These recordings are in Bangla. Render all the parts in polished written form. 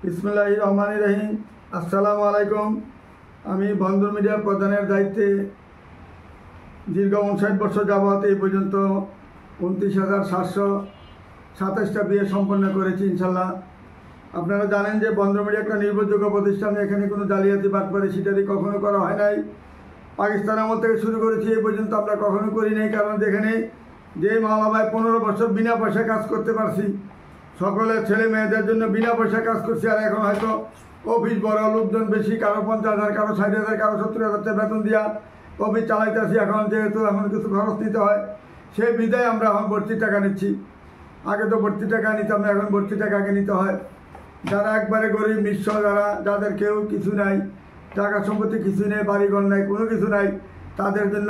বিসমিল্লাহির রহমানির রহিম। আসসালামু আলাইকুম। আমি বন্ধন মিডিয়া প্রধানের দায়িত্বে দীর্ঘ 59 বছর যাবৎ এই পর্যন্ত 29,727টা বিয়ে সম্পন্ন করেছি ইনশাল্লাহ। আপনারা জানেন যে বন্ধন মিডিয়া একটা নির্ভরযোগ্য প্রতিষ্ঠান, এখানে কোনো জালিয়াতি বাটপারি সিটারি কখনো করা হয় নাই। পাকিস্তান আমল থেকে শুরু করেছি, এই পর্যন্ত আমরা কখনো করি নাই। কারণ যেখানে যে মাওলা ভাই 15 বছর বিনা পয়সায় কাজ করতে পারছি, সকলের ছেলে মেয়েদের জন্য বিনা পয়সায় কাজ করছি। আর এখন হয়তো অফিস বড়, লোকজন বেশি, কারো 50,000, কারো 60,000, কারো 70,000 বেতন দিয়া অফিস চালাইতেছি। এখন যেহেতু এখন কিছু খরচ নিতে হয়, সেই বিদায় আমরা এখন ভর্তি টাকা নিচ্ছি। আগে তো ভর্তি টাকা নিতাম না, এখন ভর্তি টাকা আগে নিতে হয়। যারা একবারে গরিব নিঃস্ব, যাদের কেউ কিছু নাই, টাকা সম্পত্তি কিছু নেই, বাড়িঘর নাই, কোনো কিছু নাই, তাদের জন্য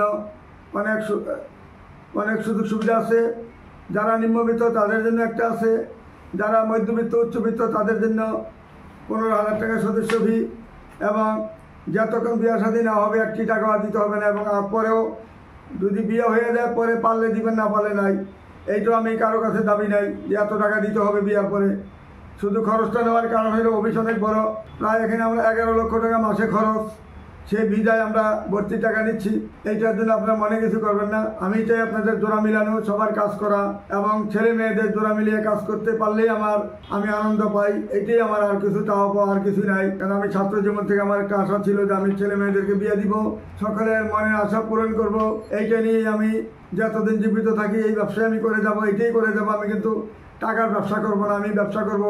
অনেক সুযোগ সুবিধা আছে। যারা নিম্নবিত্ত তাদের জন্য একটা আছে, যারা মধ্যবিত্ত উচ্চবিত্ত তাদের জন্য 15,000 টাকা সদস্য ফি, এবং যতক্ষণ বিয়ে শাদী না হবে 1টি টাকাও দিতে হবে না। এবং পরেও যদি বিয়ে হয়ে যায় পরে পারলে দিবেন, না পারলে নাই। এইটাও আমি কারো কাছে দাবি নাই যে এত টাকা দিতে হবে বিয়ার পরে। শুধু খরচটা নেওয়ার কারণ হলো অফিস অনেক বড়, প্রায় এখানে আমরা 11 লক্ষ টাকা মাসে খরচ, সেই বিদায় আমরা ভর্তি টাকা নিচ্ছি। এইটার জন্য আপনারা মনে কিছু করবেন না। আমি চাই আপনাদের জোড়া মিলানো, সবার কাজ করা, এবং ছেলে মেয়েদের জোড়া মিলিয়ে কাজ করতে পারলেই আমি আনন্দ পাই। এটাই আমার, আর কিছু চাওয়া পাওয়া আর কিছু নাই। কারণ আমি ছাত্র জীবন থেকে আমার একটা আশা ছিল যে আমি ছেলে মেয়েদেরকে বিয়ে দিব, সকলের মনের আশা পূরণ করব। এইটা নিয়ে আমি যতদিন জীবিত থাকি এই ব্যবসায় আমি করে যাব, এটাই করে যাব। আমি কিন্তু টাকার ব্যবসা করব না, আমি ব্যবসা করব।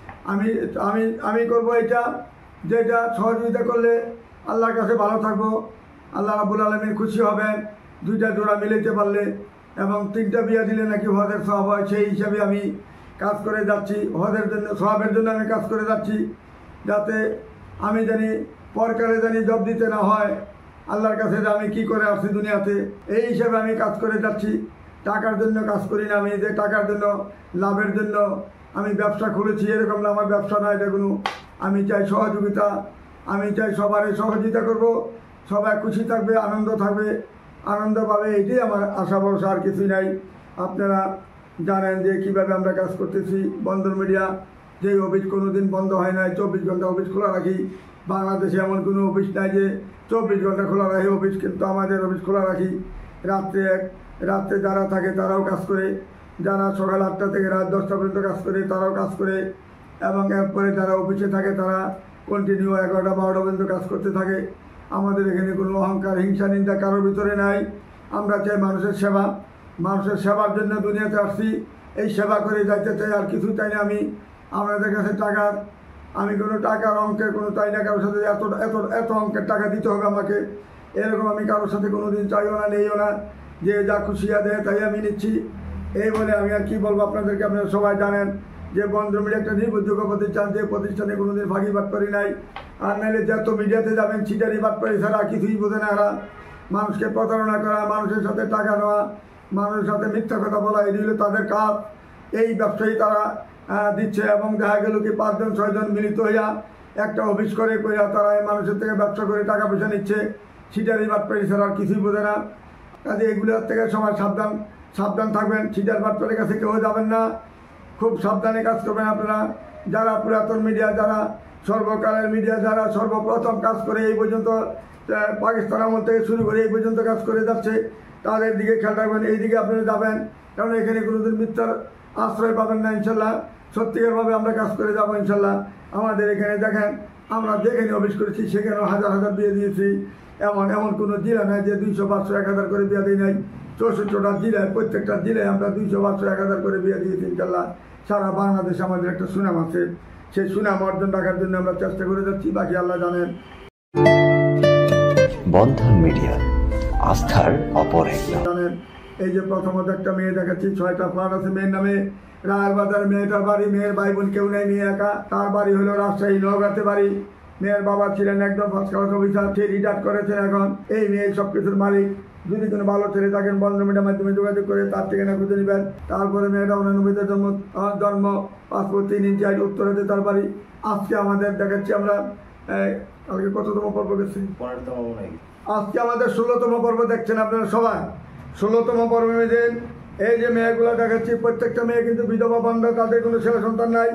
আমি করব এটা, যেটা সহযোগিতা করলে আল্লাহর কাছে ভালো থাকবো, আল্লাহ রাব্বুল আলামিন খুশি হবেন 2টা জোড়া মিলাইতে পারলে, এবং 3টা বিয়ে দিলে নাকি হজের সওয়াব হয়। সেই হিসাবে আমি কাজ করে যাচ্ছি, হজের জন্য সওয়াবের জন্য আমি কাজ করে যাচ্ছি, যাতে আমি জানি পরকালে জানি জব দিতে না হয় আল্লাহর কাছে যে আমি কি করে আসছি দুনিয়াতে। এই হিসাবে আমি কাজ করে যাচ্ছি, টাকার জন্য কাজ করি না। আমি যে টাকার জন্য, লাভের জন্য আমি ব্যবসা খুলেছি এরকম না, আমার ব্যবসা না এটা কোনো। আমি চাই সহযোগিতা, আমি চাই সবারই সহযোগিতা করব, সবাই খুশি থাকবে, আনন্দ থাকবে, আনন্দ পাবে, এটাই আমার আশা ভরসা, আর কিছুই নাই। আপনারা জানেন যে কীভাবে আমরা কাজ করতেছি। বন্ধন মিডিয়া যে অফিস কোনো দিন বন্ধ হয় নাই, 24 ঘন্টা অফিস খোলা রাখি। বাংলাদেশে এমন কোনো অফিস নাই যে 24 ঘন্টা খোলা রাখি অফিস, কিন্তু আমাদের অফিস খোলা রাখি। রাত্রে যারা থাকে তারাও কাজ করে, যারা সকাল 8টা থেকে রাত 10টা পর্যন্ত কাজ করে তারাও কাজ করে, এবং এরপরে যারা অফিসে থাকে তারা কন্টিনিউ 11টা 12টা পর্যন্ত কাজ করতে থাকে। আমাদের এখানে কোনো অহংকার, হিংসা, নিন্দা কারোর ভিতরে নাই। আমরা চাই মানুষের সেবা, মানুষের সেবার জন্য দুনিয়াতে আসছি, এই সেবা করে যাইতে চাই, আর কিছু চাই না। আপনাদের কাছে আমি কোনো টাকার অঙ্কের কোনো চাই না, কারোর সাথে এত অঙ্কের টাকা দিতে হবে আমাকে, এরকম আমি কারোর সাথে কোনো দিন চাইও না, নেইও না। যে যা খুশিয়া দেয় তাই আমি নিচ্ছি। এই বলে আমি আর কি বলবো আপনাদেরকে। আপনারা সবাই জানেন যে বন্ধন মিডিয়া একটা নির্ভরযোগ্য প্রতিষ্ঠান, যে প্রতিষ্ঠানে কোনোদিন ফাঁকি বাটপারি নাই। আর নাহলে যত মিডিয়াতে যাবেন ছিটারি বাটপারি ছাড়া কিছুই বোঝে না এরা। মানুষকে প্রতারণা করা, মানুষের সাথে টাকা নেওয়া, মানুষের সাথে মিথ্যা কথা বলা, এটি হলো তাদের কাজ। এই ব্যবসায়ী তারা দিচ্ছে, এবং দেখা গেল কি 5জন 6জন মিলিত হইয়া একটা অফিস করে তারা এই মানুষের থেকে ব্যবসা করে টাকা পয়সা নিচ্ছে। ছিটারি বাটপারি ছাড়া আর কিছুই বোঝে না। কাজে এগুলোর থেকে সবাই সাবধান থাকবেন। ছিটার বাটপারের কাছে কেউ যাবেন না, খুব সাবধানে কাজ করবেন আপনারা। যারা পুরাতন মিডিয়া, যারা সর্বকালের মিডিয়া, যারা সর্বপ্রথম কাজ করে এই পর্যন্ত পাকিস্তান আমল থেকে শুরু করে এই পর্যন্ত কাজ করে যাচ্ছে, তাদের দিকে খেয়াল রাখবেন, এই দিকে আপনারা যাবেন। কারণ এখানে কোনোদিন মিথ্যার আশ্রয় পাবেন না ইনশাল্লাহ। সত্যিকারভাবে আমরা কাজ করে যাবো ইনশাল্লাহ। আমাদের এখানে দেখেন, আমরা যেখানে অফিস করেছি সেখানেও হাজার বিয়ে দিয়েছি। এমন কোনো জেলা নাই যে 200, 500, 1000 করে বিয়ে দিই নাই। 64টা জেলায়, প্রত্যেকটা জেলায় আমরা 200, 500, 1000 করে বিয়ে দিয়েছি ইনশাল্লাহ। সারা বাংলাদেশে আমাদের একটা সুনাম আছে, সেই সুনাম অর্জন রাখার জন্য আমরা চেষ্টা করে যাচ্ছি, বাকি আল্লাহ জানেন। বন্ধন মিডিয়া, আস্থার অপর জানেন এই যে প্রথমত একটা মেয়ে দেখাচ্ছি, 6টা ফ্ল্যাট আছে মেয়ের নামে। রায়ের বাজার মেয়েটার বাড়ি, মেয়ের ভাই বোন কেউ নেই, মেয়ে একা। তার বাড়ি হলো রাজশাহী নওগাঁতে বাড়ি। মেয়ের বাবা ছিলেন একদম ফার্স্ট ক্লাস অফিসার, সে রিটায়ার করেছেন এখন। এই মেয়ে সবকিছুর মালিক। যদি কোনো ভালো ছেলে থাকেন বন্ধন মিডিয়ার মাধ্যমে যোগাযোগ করে তার ঠিকানা খুঁজে নেবেন। তারপরে মেয়েটা 99-তে জন্ম, পাসপোর্ট 3 ইঞ্চি হাইট, উত্তরাতে তার বাড়ি। আজকে আমাদের দেখাচ্ছি আমরা কালকে কততম পর্ব গেছি, আজকে আমাদের 16তম পর্ব দেখছেন আপনারা সবাই। 16তম পর্বে এই যে মেয়েগুলো দেখাচ্ছি, প্রত্যেকটা মেয়ে কিন্তু বিধবা বান্ধব, তাদের কোনো ছেলে সন্তান নাই।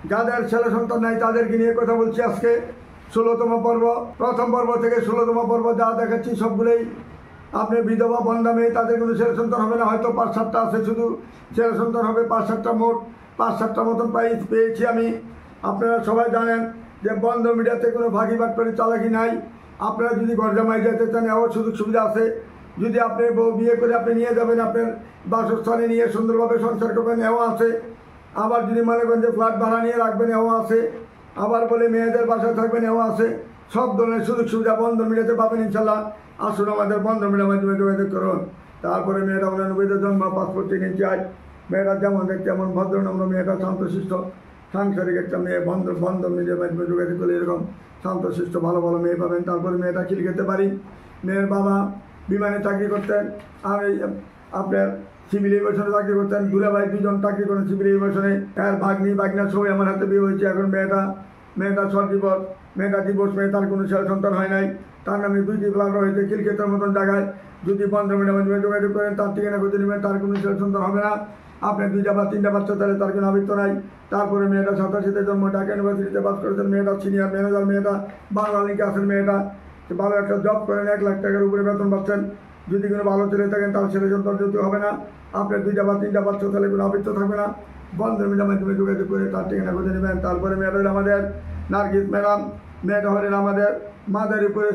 যাদের ছেলে সন্তান নাই তাদেরকে নিয়ে কথা বলছি আজকে 16তম পর্ব। প্রথম পর্ব থেকে 16তম পর্ব যা দেখাচ্ছি সবগুলোই আপনি বিধবা বন্ধা মেয়ে, তাদের কোনো ছেলে সন্তান হবে না, হয়তো 5-7টা আছে, শুধু ছেলে সন্তান হবে 5-7টা, মোট 5-7টা মতন পেয়েছি আমি। আপনারা সবাই জানেন যে বন্ধ মিডিয়াতে কোনো ভাগি বাটপারি চালাকি নাই। আপনারা যদি ঘর জামাই যেতে চান এও সুযোগ সুবিধা আছে। যদি আপনি বউ বিয়ে করে আপনি নিয়ে যাবেন আপনার বাসস্থানে, নিয়ে সুন্দরভাবে সংসার করবেন এও আছে। আবার যদি মনে করেন যে ফ্ল্যাট ভাড়া নিয়ে রাখবেন এও আছে। আবার বলে মেয়েদের বাসায় থাকবেন এও আছে। সব ধরনের সুযোগ সুবিধা বন্ধ মিডিয়াতে পাবেন ইনশাল্লাহ। আসুন আমাদের বন্ধ মিডিয়ার মাধ্যমে যোগাযোগ করুন। তারপরে মেয়েটা 89-তে জন্ম, পাসপোর্ট 3 ইঞ্চি হাইট, মেয়েটা যেমন দেখতে এমন ভদ্র নম্র, মেয়েটা শান্তশিষ্ট সাংসারিক একটা মেয়ে। বন্ধ মিডিয়ার মাধ্যমে যোগাযোগ করলে এরকম শান্তশিষ্ট ভালো ভালো মেয়ে পাবেন। তারপরে মেয়েটা খিলখেতে পারি। মেয়ের বাবা বিমানে চাকরি করতেন, আর এই আপনার সিভিল এভিয়েশনে চাকরি করতেন। দুলাভাই 2জন চাকরি করেন সিভিল এভিয়েশনে। এর ভাগনা সবাই আমার হাতে বিয়ে হয়েছে। এখন মেয়েটা শর্ট ডিভোর্স, মেয়েটা ডিভোর্স মেয়ে, তার কোনো ছেলে সন্তান হয় নাই। তার নামে 2টি ফ্ল্যাট রয়েছে খিলখেতের মতন জায়গায়। যদি বন্ধ মিডিয়ার মাধ্যমে যোগাযোগ করেন তার ঠিকানা খুঁজে নেবেন, তার কোনো ছেলে সন্তান হবে না। আপনার 2টা বা 3টা বাচ্চা তাহলে তার কোনো আবৃত্ত নাই। তারপরে মেয়েটা 87-তে জন্ম, ঢাকা ইউনিভার্সিটিতে পাস করেছেন। মেয়েটা সিনিয়র ম্যানেজার, মেয়েটা বাংলা লিঙ্কে আছেন। মেয়েটা ভালো একটা জব করেন, 1 লাখ টাকার উপরে বেতন পাচ্ছেন। যদি কোনো ভালো ছেলে থাকেন তার ছেলে সন্তান যদি হবে না। আপনার 2টা বা 3টা বাচ্চা তাহলে কোনো আবৃত্ত থাকবে না। বন্ধ মিডিয়ার মাধ্যমে যোগাযোগ করে তার ঠিকানা খুঁজে নেবেন। তারপরে মেয়েটা হলেন আমাদের নার্গিস ম্যাডাম। মেয়েটা হলেন আমাদের মাদারীপুরে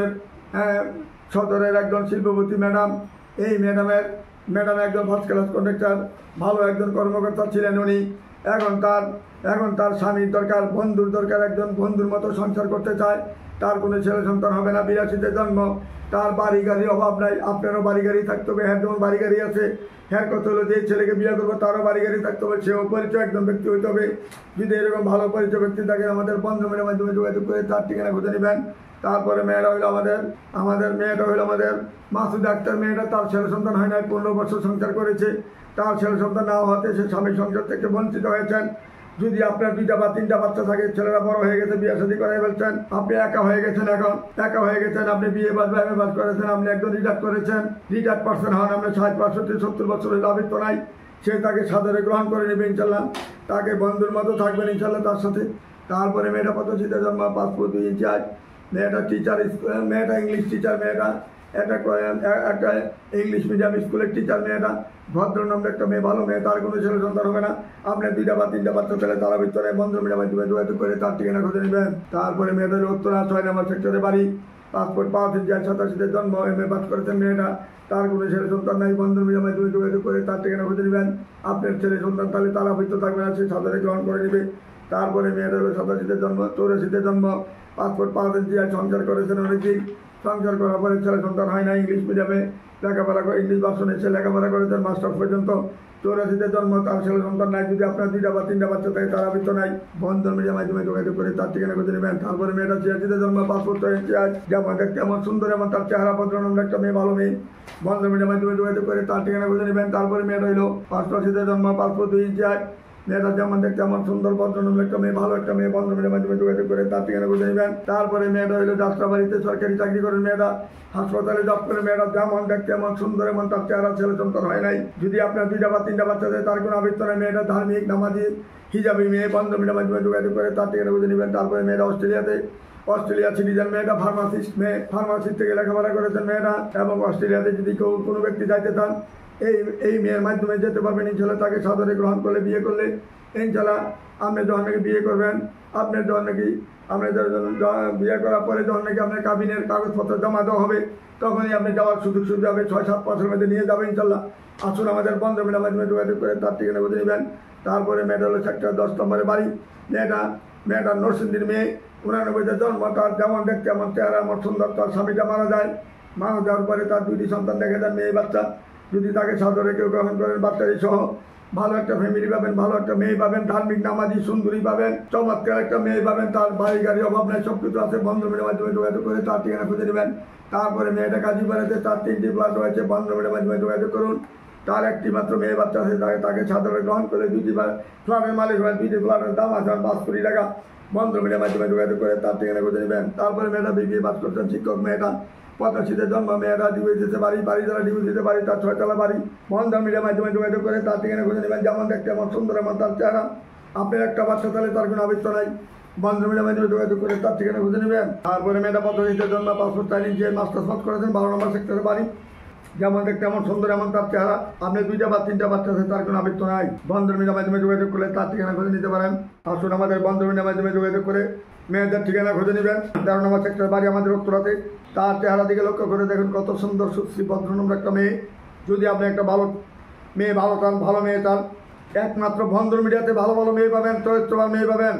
সদরের একজন শিল্পপতি ম্যাডাম। এই ম্যাডাম একজন ফার্স্ট ক্লাস কন্ডাক্টর, ভালো একজন কর্মকর্তা ছিলেন উনি। এখন তার স্বামীর দরকার, বন্ধুর দরকার, একজন বন্ধুর মতো সংসার করতে চায়। তার কোনো ছেলে সন্তান হবে না। 82-তে জন্ম, তার বাড়ি গাড়ির অভাব নাই। আপনারও বাড়ি গাড়ি থাকতে হবে। হ্যাঁ, যেমন বাড়ি গাড়ি আছে, হ্যাঁ কত হলো যে ছেলেকে বিয়ে করবো তারও বাড়ি গাড়ি থাকতে হবে, সেও পরিচয় একজন ব্যক্তি হইতে হবে। যদি এরকম ভালো পরিচয় ব্যক্তি থাকে আমাদের বন্ধ মিডিয়ার মাধ্যমে যোগাযোগ করে তার ঠিকানা খুঁজে নেবেন। তারপরে মেয়েটা হইল আমাদের মাসুদ আক্তার। মেয়েটা তার ছেলে সন্তান হয় নাই, 15 বছর সংসার করেছে। তার ছেলে সন্তান না হওয়াতে সে স্বামীর সংসার থেকে বঞ্চিত হয়েছেন। যদি আপনার 2টা বা 3টা বাচ্চা থাকে, ছেলেরা বড় হয়ে গেছে, বিয়ে শাদী করে ফেলছেন, আপনি একা হয়ে গেছেন, আপনি বিয়ে বাস বা বাস করেছেন, আপনি একজন রিটায়ার্ড পার্সন হন, আপনার 60, 65, 70 বছরের আবৃত্ত নাই, সে তাকে সাদরে গ্রহণ করে নেবে ইনশাল্লাহ। তাকে বন্ধুর মতো থাকবেন ইনশাল্লাহ তার সাথে। তারপরে মেয়েটা 85-তে জন্ম, পাসপোর্ট 2 ইঞ্চি হাইট, মেয়েটা মেয়েটা ইংলিশ টিচার। মেয়েটা একটা ইংলিশ মিডিয়াম স্কুলের টিচার। মেয়েটা ভদ্রনম্র একটা মেয়ে, ভালো মেয়ে, তার কোনো ছেলে সন্তান হবে না। আপনার 2টা বা 3টা বাচ্চা ছেলে তারা ভিতরে বন্ধ মিডিয়ার মাধ্যমে যোগাযোগ করে তার ঠিকানা খুঁজে নেবেন। তারপরে মেয়েদের উত্তরা 6 নম্বর সেক্টরে বাড়ি, পাসপোর্ট 5 ইঞ্চি হাইট, 87-তে জন্ম, MA পাস করেছেন। মেয়েটা তার কোনো ছেলে সন্তান নাই। বন্ধ মিডিয়ার মাধ্যমে যোগাযোগ করে তার ঠিকানা খুঁজে নেবেন। আপনার ছেলে সন্তান তাহলে তারা ভিতর থাকবে না, সে সাদরে গ্রহণ করে নেবে। তারপরে মেয়েটা হলো 87-তে জন্ম, 84-তে জন্ম, পাসপোর্ট 5 ইঞ্চি হাইট, সংসার করেছেন অনেকদিন। সংসার করার পরে ছেলে সন্তান হয় না। ইংলিশ মিডিয়ামে লেখাপড়া করে, ইংলিশ ভার্সনে সে লেখাপড়া করেছেন মাস্টার্স পর্যন্ত। 84-তে জন্ম, তার ছেলে সন্তান নাই। যদি আপনার 2টা বা 3টা বাচ্চা থাকে তার আবৃত্ত নাই। বন্ধন মিডিয়ার মাধ্যমে যোগাযোগ করে তার ঠিকানা খুঁজে নেবেন। তারপরে মেয়েটা 86-তে জন্ম, পাসপোর্ট 6 ইঞ্চি হাইট, যেমন দেখতে এমন সুন্দর, এমন তার চেহারা ভদ্রনম্র একটা মেয়ে, ভালো মেয়ে। বন্ধন মিডিয়ার মাধ্যমে যোগাযোগ করে তার ঠিকানা খুঁজে নেবেন। তারপরে মেয়েটা হইল 85-তে জন্ম, পাসপোর্ট 2 ইঞ্চি হাইট, মেয়েটা যেমন দেখতে এমন সুন্দর ভদ্রনম্র একটা মেয়ে, ভালো একটা মেয়ে। বন্ধ মিডিয়ার মাধ্যমে যোগাযোগ করে তার ঠিকানা খুঁজে নেবেন। তারপরে মেয়েটা হইলো যাত্রাবাড়িতে সরকারি চাকরি করেন। মেয়েটা হাসপাতালে জব করে। মেয়েটা যেমন দেখতে এমন সুন্দর, এমন তার চেহারা, ছেলে সন্তান হয় নাই। যদি আপনার 2টা বা 3টা বাচ্চা থাকে তার কোনো আবৃত্ত নাই। মেয়েটা ধার্মিক, নামাজি, হিজাবি মেয়ে। বন্ধ মিডিয়ার মাধ্যমে যোগাযোগ করে তার ঠিকানা খুঁজে নেবেন। তারপরে মেয়েটা অস্ট্রেলিয়া সিটিজেন। মেয়েটা ফার্মাসিস্ট থেকে লেখাপড়া করেছেন মেয়েটা। এবং অস্ট্রেলিয়াতে যদি কোনো ব্যক্তি যাইতে চান এই মেয়ের মাধ্যমে যেতে পারবেন ইনশাল্লাহ। তাকে সাদরে গ্রহণ করলে, বিয়ে করলে ইনশাল্লাহ আপনি যখন নাকি বিয়ে করবেন, আপনার যখন নাকি বিয়ে করার পরে যখন নাকি আপনার কাবিনের কাগজপত্র জমা দেওয়া হবে, তখনই আপনি যাওয়ার সুযোগ সুবিধা হবে। 6-7 বছরের মধ্যে নিয়ে যাবেন ইনশাল্লাহ। আসুন আমাদের বন্ধ মিডিয়ার মাধ্যমে যোগাযোগ করে তার ঠিকানা খুঁজে নেবেন। তারপরে মেয়েটা হলো সেক্টর 10 নম্বরে বাড়ি। মেয়েটা নরসিংদীর মেয়ে, 89-তে জন্ম, তার যেমন দেখতে এমন চেহারা, এমন সুন্দর। তার স্বামীটা মারা যাওয়ার পরে তার 2টি সন্তান দেখে দেন, মেয়ে বাচ্চা। যদি তাকে সাদরে কেউ গ্রহণ করেন, বাচ্চারি সহ ভালো একটা ফ্যামিলি পাবেন, ভালো একটা মেয়ে পাবেন, ধার্মিক, নামাজি, সুন্দরী পাবেন, চমৎকার একটা মেয়ে পাবেন। তার বাড়ি গাড়ি অভাব নাই, সব কিছু আছে। বন্ধ মিডিয়ার মাধ্যমে যোগাযোগ করে তার ঠিকানা খুঁজে নেবেন। তারপরে মেয়েটা গাজীপুরেতে, তার 3টি ফ্ল্যাট রয়েছে। বন্ধ মিডিয়ার মাধ্যমে যোগাযোগ করুন। তার একটি মাত্র মেয়ে বাচ্চা আছে, তাকে সাদরে গ্রহণ করে 2টি ফ্ল্যাটের মালিক হবেন। 2টি ফ্ল্যাটের দাম আছে 5 কোটি টাকা। বন্ধ মিডিয়ার মাধ্যমে যোগাযোগ করে তার ঠিকানা খুঁজে নেবেন। তারপরে মেয়েটা BBA পাস করছেন, শিক্ষক। মেয়েটা 85-তে জন্ম। মেয়েটা ডিভিসিতে বাড়ি যারা ডিভিসিতে বাড়ি, তার 6 তলা বাড়ি। বন্ধন মিডিয়ার মাধ্যমে যোগাযোগ করে তার ঠিকানা খুঁজে নেবেন। যেমন দেখতে এমন সুন্দর, এমন তার চেহারা, আপনার একটা বাচ্চা তাহলে তার কোনো আবৃত্ত নাই, বন্ধ মিডিয়ার মাধ্যমে যোগাযোগ করে তার ঠিকানা খুঁজে নেবেন। তারপরে মেয়েটা পদ্ধতিতে জন্ম, পাসপোর্ট চাইনিজ যে মাস্টার্স পাস করেছেন 12 নম্বর সেক্টরে বাড়ি, যেমন দেখতে এমন সুন্দর এমন তার চেহারা, আপনি 2টা বা 3টা বাচ্চা আছে তার কোনো আবৃত্ত নাই, বন্ধন মিডিয়ার মাধ্যমে যোগাযোগ করলে তার ঠিকানা খুঁজে নিতে পারেন। আসুন আমাদের বন্ধন মিডিয়ার মাধ্যমে যোগাযোগ করে মেয়েদের ঠিকানা খুঁজে নেবেন। 13 নম্বর সেক্টরের বাড়ি আমাদের উত্তরাতে। তার চেহারা দিকে লক্ষ্য করে দেখুন কত সুন্দর সুশ্রী ভদ্রনম্র একটা মেয়ে। যদি আপনি একটা ভালো মেয়ে ভালো চান, ভালো মেয়ে চান, একমাত্র বন্ধন মিডিয়াতে ভালো ভালো মেয়ে পাবেন, চরিত্রবান মেয়ে পাবেন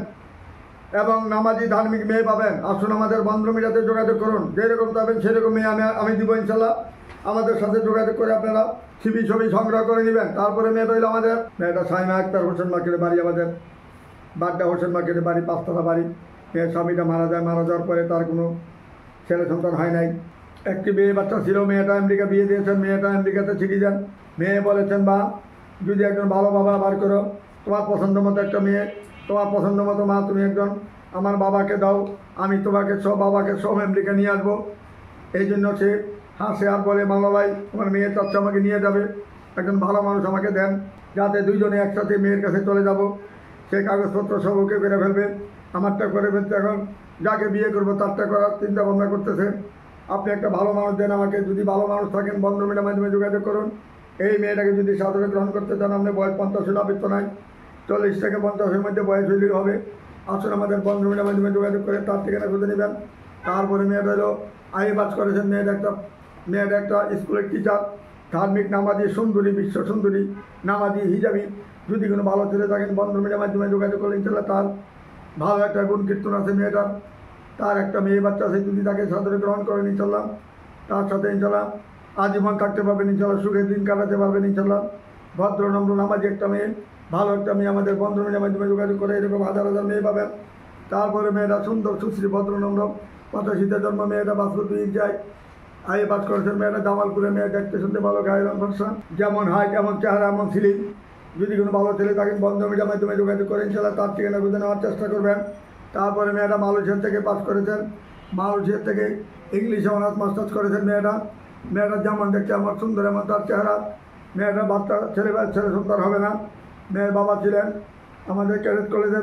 এবং নামাজি ধার্মিক মেয়ে পাবেন। আসুন আমাদের বন্ধন মিডিয়াতে যোগাযোগ করুন, যেরকম চাবেন সেরকম মেয়ে আমি দিব ইনশাল্লাহ। আমাদের সাথে যোগাযোগ করে আপনারা ছবি সংগ্রহ করে নেবেন। তারপরে মেয়েটা হইল আমাদের মেয়েটা সাইমা আক্তার হোসেন মার্কেটের বাড়ি, আমাদের বাড্ডা হোসেন মার্কেটের বাড়ি, 5তলা বাড়ি। মেয়ের স্বামীটা মারা যায়, মারা যাওয়ার পরে তার কোনো ছেলে সন্তান হয় নাই। একটি মেয়ে বাচ্চা ছিল, মেয়েটা আমেরিকা বিয়ে দিয়েছেন, মেয়েটা আমেরিকাতে সিটিজেন। মেয়ে বলেছেন বা যদি একজন ভালো বাবা বার করো, তোমার পছন্দ মতো একটা মেয়ে, তোমার পছন্দ মতো মা, তুমি একজন আমার বাবাকে দাও, আমি তোমাকে বাবাকে সব আমেরিকা নিয়ে আসবো। এই জন্য সে হাসে আর বলে, মামলা ভাই আমার মেয়ের চাচ্ছে আমাকে নিয়ে যাবে, একজন ভালো মানুষ আমাকে দেন, যাতে দুইজনে একসাথে মেয়ের কাছে চলে যাব। সে কাগজপত্র সব ওকে করে ফেলবে, আমারটা করে ফেলতে এখন যাকে বিয়ে করবো তারটা করার চিন্তা ভাবনা করতেছে। আপনি একটা ভালো মানুষ দেন আমাকে, যদি ভালো মানুষ থাকেন বন্ধন মিডিয়ার মাধ্যমে যোগাযোগ করুন। এই মেয়েটাকে যদি সাদরে গ্রহণ করতে চান, আপনি বয়স 50 আবৃত্ত নাই, 40 থেকে 50-এর মধ্যে বয়স হইলেই হবে। আসুন আমাদের বন্ধন মিডিয়ার মাধ্যমে যোগাযোগ করে তার ঠিকানা খুঁজে নেবেন। তারপরে মেয়েটা হলো আইএ পাস করেছেন, মেয়েটা একটা স্কুলের টিচার, ধার্মিক নামাজি সুন্দরী, বিশ্ব সুন্দরী নামাজি হিজাবি। যদি কোনো ভালো ছেলে থাকেন বন্ধন মিডিয়ার মাধ্যমে যোগাযোগ করলে ইনশাল্লাহ তার ভালো একটা গুণ কীর্তন আছে মেয়েটার, তার একটা মেয়ে বাচ্চা আছে, যদি তাকে সাদরে গ্রহণ করেন ইনশাল্লাহ তার সাথে ইনশাল্লাহ আজীবন থাকতে পারবেন, ইনশাল্লাহ সুখের দিন কাটাতে পারবেন ইনশাল্লাহ। ভদ্র নম্র নামাজি একটা মেয়ে, ভালো একটা মেয়ে আমাদের বন্ধন মিডিয়ার মাধ্যমে যোগাযোগ করে এরকম হাজার হাজার মেয়ে পাবেন। তারপরে মেয়েটা সুন্দর সুশ্রী ভদ্র নম্র, 85-তে জন্ম, মেয়েটা পাসপোর্ট যায়, আইএ পাস করেছেন। মেয়েটা জামালপুরে, মেয়ে দেখতে শুনতে ভালো, গায়ের রং ফর্সা, যেমন হাইট এমন চেহারা এমন সিলিং। যদি কোনো ভালো ছেলে থাকেন বন্ধন মিডিয়ার মাধ্যমে যোগাযোগ করে ইনশাল্লাহ তার ঠিকানা খুঁজে নেওয়ার চেষ্টা করবেন। তারপরে মেয়েটা মালয়েশিয়া থেকে পাস করেছেন, মালয়েশিয়া থেকে ইংলিশে অনার্স মাস্টার্স করেছেন। মেয়েটা যেমন দেখতে আমার সুন্দর এমন তার চেহারা। মেয়েটা বাচ্চা ছেলে সন্তান হবে না। মেয়ের বাবা ছিলেন আমাদের ক্যাডেট কলেজের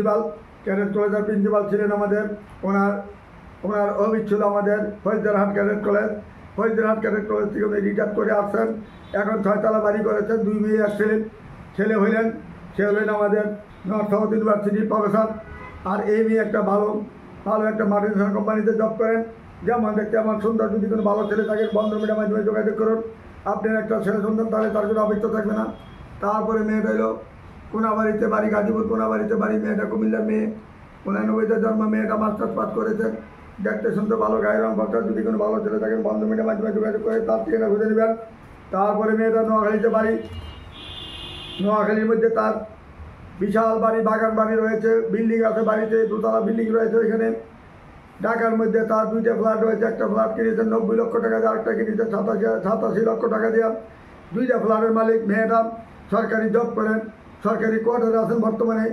প্রিন্সিপাল ছিলেন আমাদের, ওনার অফিস ছিল আমাদের ফরিদহাট ক্যাডেট কলেজ থেকে উনি রিটায়ার করে আসছেন। এখন 6তলা বাড়ি করেছেন, 2 মেয়ে 1 ছেলে হইলেন। সে হলেন আমাদের নর্থ সাউথ ইউনিভার্সিটির প্রফেসর। আর এই মেয়ে একটা ভালো একটা মাল্টিনেশনাল কোম্পানিতে জব করেন, যেমন দেখতে আমার সুন্দর। যদি কোনো ভালো ছেলে থাকেন বন্ধন মিডিয়ার মাধ্যমে যোগাযোগ করুন। আপনার একটা ছেলে সন্তান তাহলে তার কোনো আবৃত্ত থাকবে না। তারপরে মেয়েটা হলো কোনাবাড়িতে বাড়ি, গাজীপুর কোনাবাড়িতে বাড়ি। মেয়েটা কুমিল্লার মেয়ে, 89-তে জন্ম, মেয়েটা মাস্টার্স পাস করেছেন, দেখতে শুনতে ভালো, গায়ের রং ফর্সা। যদি কোনো ভালো ছেলে থাকেন বন্ধন মিডিয়ার মাধ্যমে যোগাযোগ করে তার ঠিকানা খুঁজে নেবেন। তারপরে মেয়েটা নোয়াখালীতে বাড়ি, নোয়াখালীর মধ্যে তার বিশাল বাড়ি, বাগান বাড়ি রয়েছে, বিল্ডিং আছে বাড়িতে, 2তলা বিল্ডিং রয়েছে ওইখানে। ঢাকার মধ্যে তার 2টা ফ্ল্যাট রয়েছে, একটা ফ্ল্যাট কিনেছেন 90 লক্ষ টাকা দিয়ে, আরেকটা কিনেছেন 87 লক্ষ টাকা দিয়ে। 2টা ফ্ল্যাটের মালিক। মেয়েটা সরকারি জব করেন, সরকারি কোয়ার্টারে আছেন বর্তমানে।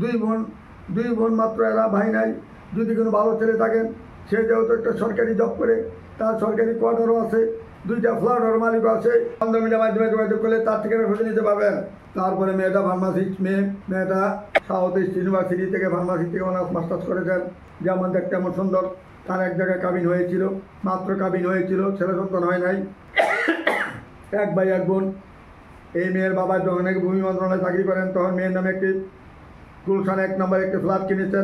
2 বোন মাত্র, এরা ভাই নাই। যদি কোনো ভালো ছেলে থাকেন, সে যেহেতু একটা সরকারি জব করে, তার সরকারি কোয়ার্টারও আছে, 2টা ফ্ল্যাটের মালিকও আছে। বন্ধন মিডিয়ার মাধ্যমে যোগাযোগ করলে তার ঠিকানা খুঁজে নিতে পারবেন। তারপরে মেয়েটা ফার্মাসিস্ট মেয়েটা সাউথ ইস্ট ইউনিভার্সিটি থেকে ফার্মাসি থেকে অনার্স মাস্টার্স করেছেন, যেমন দেখতে এমন সুন্দর। তার এক জায়গায় কাবিন হয়েছিল, মাত্র কাবিন হয়েছিল, ছেলে সন্তান হয় নাই। 1 ভাই 1 বোন। এই মেয়ের বাবা যখন নাকি ভূমি মন্ত্রণালয়ে চাকরি করেন, তখন মেয়ের নামে একটি গুলশান 1 নম্বরে একটি ফ্ল্যাট কিনেছেন,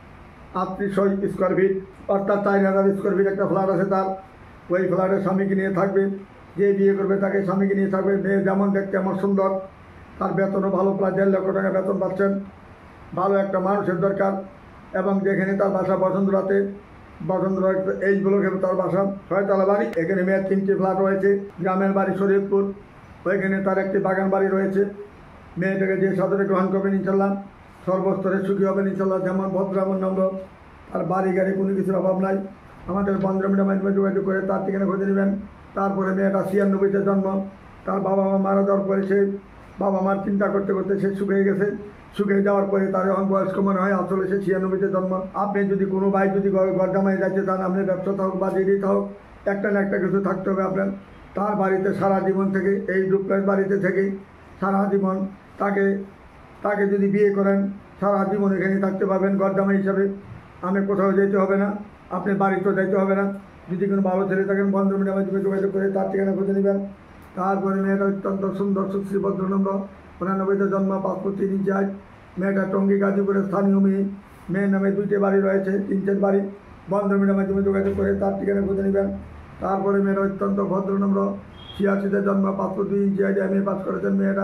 3800 স্কোয়ার ফিট, অর্থাৎ 4000 স্কোয়ার ফিট একটা ফ্ল্যাট আছে তার। ওই ফ্ল্যাটের স্বামীকে নিয়ে থাকবে, যে বিয়ে করবে তাকে স্বামীকে নিয়ে থাকবে। মেয়ে যেমন দেখতে এমন সুন্দর, তার বেতনও ভালো, প্রায় 1.5 লক্ষ টাকা বেতন পাচ্ছেন। ভালো একটা মানুষের দরকার। এবং যেখানে তার বাসা বসুন্ধরাতে, এই ব্লকে তার বাসা, 6তলা বাড়ি। এখানে মেয়ের 3টি ফ্ল্যাট রয়েছে। গ্রামের বাড়ি শরীয়তপুর, ওইখানে তার একটি বাগান বাড়ি রয়েছে। মেয়েটাকে যে সাদরে গ্রহণ করবেন ইনশাল্লাহ সর্বস্তরে সুখী হবেন ইনশাল্লাহ। যেমন ভদ্র এমন নম্র, আর বাড়ি গাড়ি কোনো কিছুর অভাব নাই। আমাদের বন্ধন মিডিয়ার মাধ্যমে যোগাযোগ করে তার ঠিকানা খুঁজে নেবেন। তারপরে মেয়েটা 96-তে জন্ম, তার বাবা মা মারা যাওয়ার পরে সে বাবা মার চিন্তা করতে করতে সে শুকিয়ে গেছে। শুকিয়ে যাওয়ার পরে তার এখন বয়স্ক মনে হয়, আসলে সে 96-তে জন্ম। আপনি যদি কোনো ভাই যদি ঘর জামাই যাইতে চান, আপনি ব্যবসা হোক বা যেটি হোক, একটা না একটা কিছু থাকতে হবে আপনার। তার বাড়িতে সারা জীবন থেকে, এই ডুপ্লেক্স বাড়িতে থেকে সারা জীবন তাকে তাকে যদি বিয়ে করেন সারা জীবন এখানে থাকতে পারবেন গরজামাই হিসাবে। আমি কোথাও যেতে হবে না, আপনি বাড়িতেও যাইতে হবে না। যদি কোনো ভালো ছেলে থাকেন বন্ধুমিডিয়ার মাধ্যমে যোগাযোগ করে তার ঠিকানা খুঁজে নেবেন। তারপরে মেয়েটা অত্যন্ত সুন্দর সুশ্রী ভদ্রনম্র, 99তে জন্ম, 5 ফুট 3 ইঞ্চি হাইট। মেয়েটা টঙ্গী গাজীপুরের স্থানীয় মেয়ে। মেয়ের নামে 2টে বাড়ি রয়েছে, 3 বাড়ি। বন্ধুমিডিয়ার মাধ্যমে যোগাযোগ করে তার ঠিকানা খুঁজে নেবেন। তারপরে মেয়েটা অত্যন্ত ভদ্রনম্র, 86তে জন্ম, 5 foot 2 inch height, MA pass করেছেন মেয়েটা।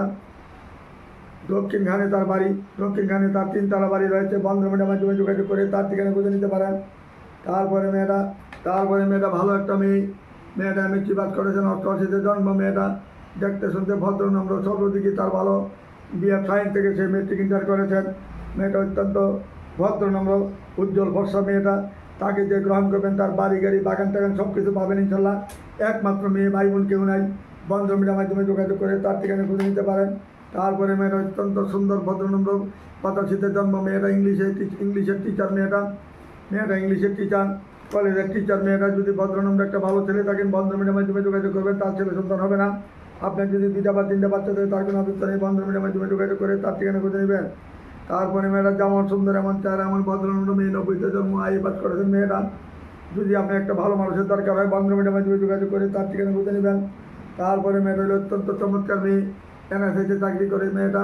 দক্ষিণখানে তার বাড়ি, দক্ষিণখানে তার 3 তলা বাড়ি রয়েছে। বন্ধুমিডিয়ার মাধ্যমে যোগাযোগ করে তার ঠিকানা খুঁজে নিতে পারেন। তারপরে মেয়েটা ভালো একটা মেয়ে। মেয়েটা MSc পাস করেছেন, 88তে জন্ম। মেয়েটা দেখতে শুনতে ভদ্রনম্র, সর্বদিকে তার ভালো। BF সায়েন্স থেকে সে মেট্রিক ইন্টার করেছেন। মেয়েটা অত্যন্ত ভদ্রনম্র, উজ্জ্বল ভরসা মেয়েটা। তাকে যে গ্রহণ করবেন তার বাড়ি গাড়ি বাগান টাগান সব কিছু পাবেন ইনশাল্লাহ। একমাত্র মেয়ে, ভাই বোন কেউ নাই। বন্ধুমিডিয়ার মাধ্যমে যোগাযোগ করে তার ঠিকানা খুঁজে নিতে পারেন। তারপরে মেয়েটা অত্যন্ত সুন্দর ভদ্রনম্র, 85তে জন্ম। মেয়েটা ইংলিশের টিচার। মেয়েটা ইংলিশের টিচার, কলেজের টিচার। মেয়েটা যদি ভদ্রনম্র একটা ভালো ছেলে থাকেন বন্ধুমিডিয়ার মাধ্যমে যোগাযোগ করবেন, তার ছেলে সন্তান হবে না। আপনার যদি 2টা বা 3টা বাচ্চা থাকে তার কোনো অভিজ্ঞতা নেই, বন্ধুমিডিয়ার মাধ্যমে যোগাযোগ করে তার ঠিকানা খুঁজে নেবেন। তারপরে মেয়েটা যেমন সুন্দর এমন চেহারা এমন ভদ্রনম্র মেয়ে, 90তে জন্ম, IE পাস করেছেন মেয়েটা। যদি আপনি একটা ভালো মানুষের দরকার হয় বন্ধুমিডিয়ার মাধ্যমে যোগাযোগ করে তার ঠিকানা খুঁজে নেবেন। তারপরে মেয়েটা হলো অত্যন্ত চমৎকার মেয়ে, NSA-তে চাকরি করে মেয়েটা।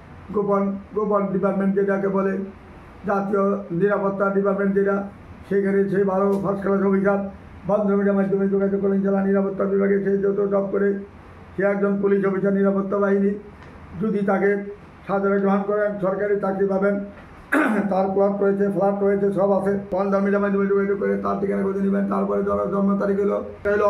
গোপন ডিপার্টমেন্ট যেটাকে বলে, জাতীয় নিরাপত্তা ডিপার্টমেন্ট যেটা, সেখানে সে ভালো ফার্স্ট ক্লাস অফিসার। বন্ধুমিডিয়ার মাধ্যমে যোগাযোগ করেন জেলা নিরাপত্তা বিভাগে সে যত জব করে। সে একজন পুলিশ অফিসার, নিরাপত্তা বাহিনী। যদি তাকে সাদরে গ্রহণ করেন সরকারি চাকরি পাবেন। তার ফ্ল্যাট রয়েছে সব আছে। বন্ধুমিডিয়ার মাধ্যমে যোগাযোগ করে তার ঠিকানা খুঁজে নেবেন। তারপরে জন্ম তারিখ হলো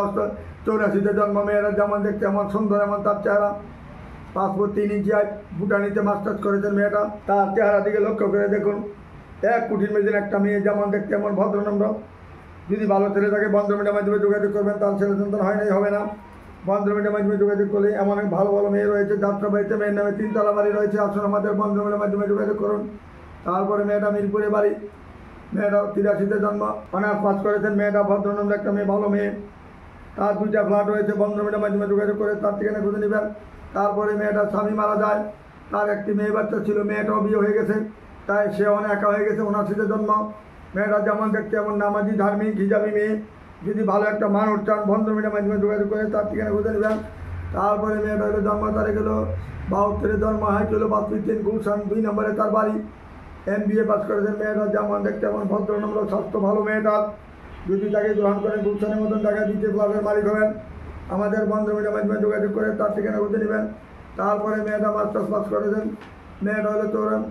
84তে জন্ম। মেয়েরা যেমন দেখতে এমন সুন্দর এমন তার চেহারা, 5 ফুট 3 ইঞ্চি হাইট। ভুটানিতে মাস্টার্স করেছেন মেয়েটা। তার চেহারা দিকে লক্ষ্য করে দেখুন, 1 কোটির মেয়েদের একটা মেয়ে, যেমন দেখতে এমন ভদ্রনম্র। যদি ভালো ছেলে থাকে বন্ধুমিডিয়ার মাধ্যমে যোগাযোগ করবেন, তার ছেলে সন্তান হয় নাই, হবে না। বন্ধুমিডিয়ার মাধ্যমে যোগাযোগ করলে এমন অনেক ভালো ভালো মেয়ে রয়েছে। যাত্রাবাড়িতে মেয়ের নামে 3 তলা বাড়ি রয়েছে। আসুন আমাদের বন্ধুমিডিয়ার মাধ্যমে যোগাযোগ করুন। তারপরে মেয়েটা মিরপুরে বাড়ি। মেয়েটা 83তে জন্ম, অনার্স পাস করেছেন মেয়েটা। ভদ্রনম্র একটা মেয়ে, ভালো মেয়ে। তার 2টা ফ্ল্যাট রয়েছে। বন্ধুমিডিয়ার মাধ্যমে যোগাযোগ করে তার ঠিকানা খুঁজে নেবেন। তারপরে মেয়েটার স্বামী মারা যায়, তার একটি মেয়ে বাচ্চা ছিল। মেয়েটাও বিয়ে হয়ে গেছে, তাই সে অনেক একা হয়ে গেছে। 79তে জন্ম। মেয়েটা যেমন দেখতে এমন নামাজি, ধার্মিক, হিজাবি মেয়ে। যদি ভালো একটা মানুষ চান বন্ধুমিডিয়ার মাধ্যমে যোগাযোগ করে তার ঠিকানা খুঁজে নেবেন। তারপরে মেয়েটা হলো জন্ম তারিখ হলো 72-এ জন্ম, হাইট হলো 5 ফিট 3, গুলশান 2 নম্বরে তার বাড়ি। MBA পাস করেছেন মেয়েটা। যেমন দেখতে এমন ভদ্রনম্র, স্বাস্থ্য ভালো মেয়েটার। যদি তাকে গ্রহণ করেন গুলশানের মতন জায়গায় 2টে ফ্ল্যাটের মালিক হবেন। আমাদের বন্ধুমিডিয়ার মাধ্যমে যোগাযোগ করে তার ঠিকানা খুঁজে নেবেন। তারপরে মেয়েটা মাস্টার্স পাস করেছেন। মেয়েটা হলো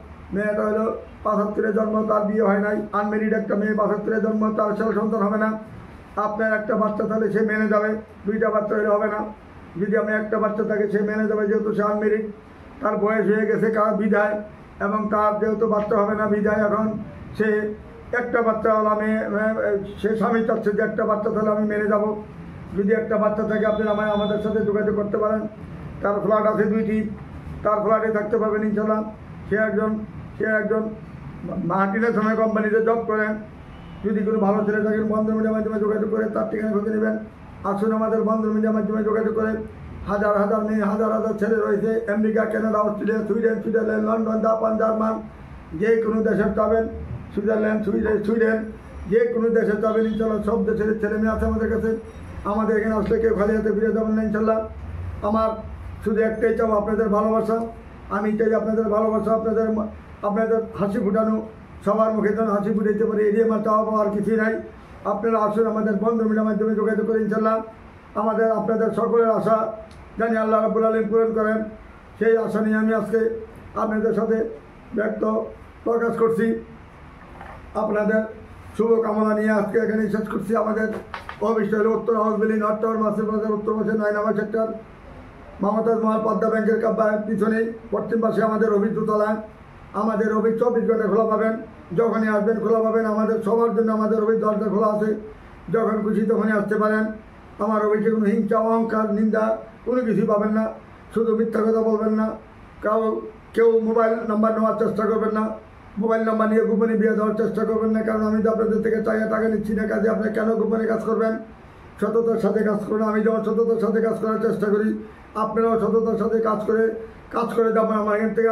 75-এ জন্ম, তার বিয়ে হয় নাই। আনমেরিড একটা মেয়ে, 75-এ জন্ম, তার ছেলে সন্তান হবে না। আপনার একটা বাচ্চা তাহলে সে মেনে যাবে, 2টা বাচ্চা হলে হবে না। যদি আমি একটা বাচ্চা থাকে সে মেনে যাবে, যেহেতু সে আনমেরিড, তার বয়স হয়ে গেছে বিদায়, এবং তার যেহেতু বাচ্চা হবে না বিদায়, এখন সে একটা বাচ্চা হলো সে স্বামী চাচ্ছে যে একটা বাচ্চা তাহলে আমি মেনে যাব। যদি একটা বাচ্চা থাকে আপনি আমাদের সাথে যোগাযোগ করতে পারেন। তার ফ্ল্যাট আছে 2টি, তার ফ্ল্যাটে থাকতে পারবেন ইনশাল্লাহ। সে একজন মাল্টিনেশনাল কোম্পানিতে জব করেন। যদি কোনো ভালো ছেলে থাকেন বন্ধুমিডিয়ার মাধ্যমে যোগাযোগ করে তার ঠিকানা খুঁজে নেবেন। আসুন আমাদের বন্ধুমিডিয়ার মাধ্যমে যোগাযোগ করে। হাজার হাজার মেয়ে, হাজার হাজার ছেলে রয়েছে। America, Canada, Australia, Sweden, London, Japan, German, যে কোনো দেশে যাবেন, সুইজারল্যান্ড, সুইডেন, যে কোনো দেশে যাবেন ইনশাল্লাহ। সব দেশের ছেলে মেয়ে আছে আমাদের কাছে। আমাদের এখানে আসলে কেউ খালি হাতে ফিরে যাবেন না ইনশাল্লাহ। আমার শুধু একটাই চাও, আপনাদের ভালোবাসা। আমি চাই আপনাদের ভালোবাসা, আপনাদের হাসি ফুটানো, সবার মুখে যেন হাসি ফুটাইতে পারে, এড়িয়ে আমার চাওয়া আর কিছুই নাই। আপনারা আসুন আমাদের বন্ধুমিডিয়ার মাধ্যমে যোগাযোগ করে ইনশাল্লাহ। আপনাদের সকলের আশা জানি আল্লাহ রাব্বুল আলামিন পূরণ করেন। সেই আশা নিয়ে আমি আজকে আপনাদের সাথে প্রকাশ করছি। আপনাদের শুভকামনা নিয়ে আজকে এখানে শেষ করছি। আমাদের অফিস হল উত্তর হাউস বিল্ডিং, নর্থ টাওয়ার, মাসের বাজার, উত্তর পাশে 9 নম্বর সেক্টর, মমতাজ মহল, পদ্মা ব্যাংকের পিছনেই পশ্চিম পাশে আমাদের অফিস দোতলায়। আমাদের অফিস 24 ঘন্টা খোলা পাবেন। যখনই আসবেন খোলা পাবেন। আমাদের সবার জন্য আমাদের অফিস দরজা খোলা আছে। যখন খুশি তখনই আসতে পারেন। আমার অফিসে কোনো হিংসা, অহংকার, নিন্দা কোনো কিছুই পাবেন না। শুধু মিথ্যা কথা বলবেন না। কেউ মোবাইল নাম্বার নেওয়ার চেষ্টা করবেন না। মোবাইল নাম্বার নিয়ে গোপনে বিয়ে দেওয়ার চেষ্টা করবেন না। কারণ আমি তো আপনাদের থেকে টাকা নিচ্ছি না। কাজে আপনি কেন গোপনে কাজ করবেন? সততার সাথে কাজ করুন। আমি যেমন সততার সাথে কাজ করার চেষ্টা করি, আপনারাও সততার সাথে কাজ করে যাবেন আমার এখান থেকে।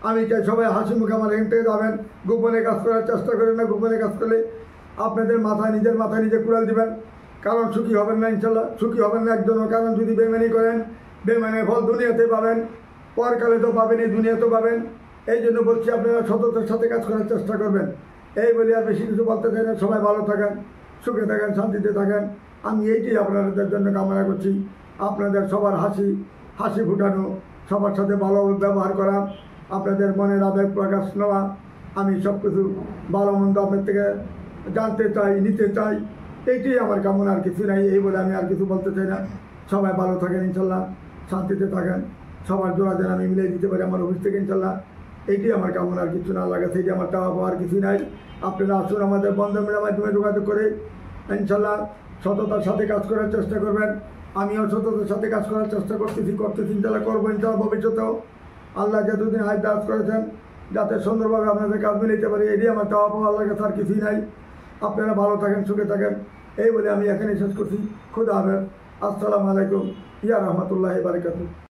আমি চাই সবাই হাসি মুখে আমার এখান থেকে যাবেন, গোপনে কাজ করার চেষ্টা করেন না। গোপনে কাজ করলে আপনাদের নিজের মাথায় নিজে কুড়াল দিবেন, কারণ সুখী হবেন না ইনশাল্লাহ, সুখী হবেন না একজনও। কারণ যদি বেমানি করেন, বেমানের ফল দুনিয়াতে পাবেন, পরকালে তো পাবেন, এই দুনিয়াতেও পাবেন। এই জন্য বলছি আপনারা সততার সাথে কাজ করার চেষ্টা করবেন। এই বলে আর বেশি কিছু বলতে চাই না। সবাই ভালো থাকেন, সুখে থাকেন, শান্তিতে থাকেন। আমি এইটাই আপনাদের জন্য কামনা করছি। আপনাদের সবার হাসি ফুটানো, সবার সাথে ভালো ব্যবহার করা, আপনাদের মনের আবেগ প্রকাশ নেওয়া। আমি সব কিছু ভালো মন্দ আপনার থেকে জানতে চাই, নিতে চাই। এইটাই আমার কামনা, আর কিছু নাই। এই বলে আমি আর কিছু বলতে চাই না। সবাই ভালো থাকেন ইনশাল্লাহ, শান্তিতে থাকেন। সবার জোড়া যেন আমি মিলিয়ে দিতে পারি আমার অফিস থেকে ইনশাল্লাহ। এইটাই আমার কামনা, আর কিছু না লাগে। সেইটি আমার চাওয়া পাওয়ার কিছুই নাই। আপনারা আসুন আমাদের বন্ধনের মাধ্যমে যোগাযোগ করে ইনশাল্লাহ সততার সাথে কাজ করার চেষ্টা করবেন। আমিও সততার সাথে কাজ করার চেষ্টা করতেছি ইনশাল্লাহ, করবো ইনশাল্লাহ ভবিষ্যতেও। আল্লাহ যতদিন হায়াত করেছেন যাতে সুন্দরভাবে আপনাদের কাজ মিলাইতে পারি, এটাই আমার চাওয়া পাওয়া। আল্লাহর কাছে আর কিছুই নাই। আপনারা ভালো থাকেন, সুখে থাকেন। এই বলে আমি এখানে শেষ করছি। খুদা হাফেজ। আসসালামু আলাইকুম ইয়া রহমতুল্লাহি বারাকাতুহু।